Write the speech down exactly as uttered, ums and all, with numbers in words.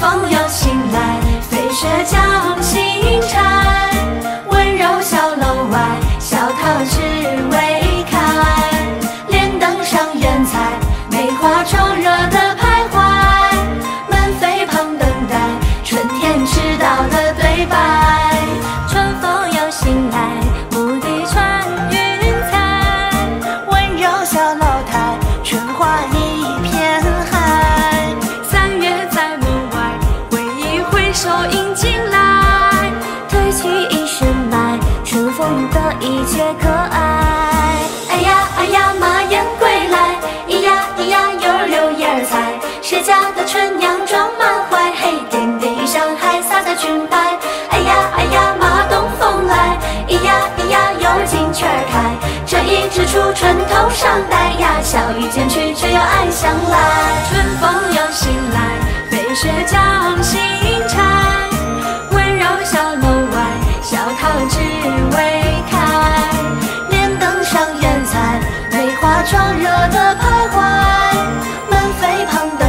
风又醒来，飞雪将新拆。温柔小楼外，小桃只未开。莲灯上圆彩，梅花窗热的徘徊。门扉旁等待，春天迟到的对白。春风又醒来，牧笛穿云彩。温柔小楼台，春花一片海。三月在门外，挥一挥手迎进来。褪去一身霾，春风的一切可爱。哎呀哎呀，马燕归来，咿呀咿呀，又儿柳叶儿采。谁家的春娘装满怀，嘿点点衣裳还洒在裙摆。哎呀哎呀，马东风来，咿呀咿呀，又儿金雀儿开。这一枝初春头上戴呀，小雨渐去，却又暗香来。春风又醒来，飞雪将新拆。温柔小楼外，小桃只未开。莲灯上圆彩，梅花窗热的徘徊。门扉旁的